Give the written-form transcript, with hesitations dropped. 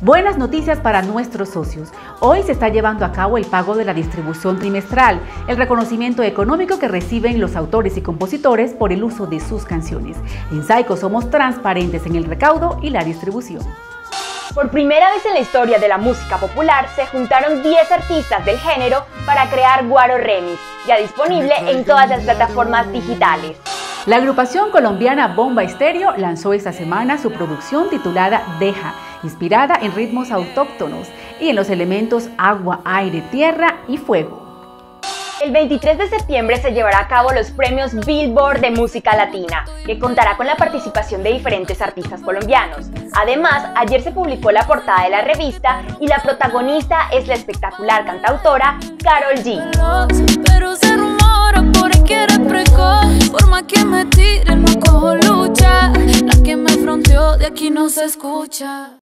Buenas noticias para nuestros socios. Hoy se está llevando a cabo el pago de la distribución trimestral, el reconocimiento económico que reciben los autores y compositores por el uso de sus canciones. En Saico somos transparentes en el recaudo y la distribución. Por primera vez en la historia de la música popular se juntaron 10 artistas del género para crear Guaro Remix, ya disponible en todas las plataformas digitales. La agrupación colombiana Bomba Estéreo lanzó esta semana su producción titulada Deja, inspirada en ritmos autóctonos y en los elementos agua, aire, tierra y fuego. El 23 de septiembre se llevará a cabo los premios Billboard de Música Latina, que contará con la participación de diferentes artistas colombianos. Además, ayer se publicó la portada de la revista y la protagonista es la espectacular cantautora Karol G. Pero se rumora por ahí que eres precoz, forma que me tire, no cojo lucha, la que me fronteó de aquí no se escucha.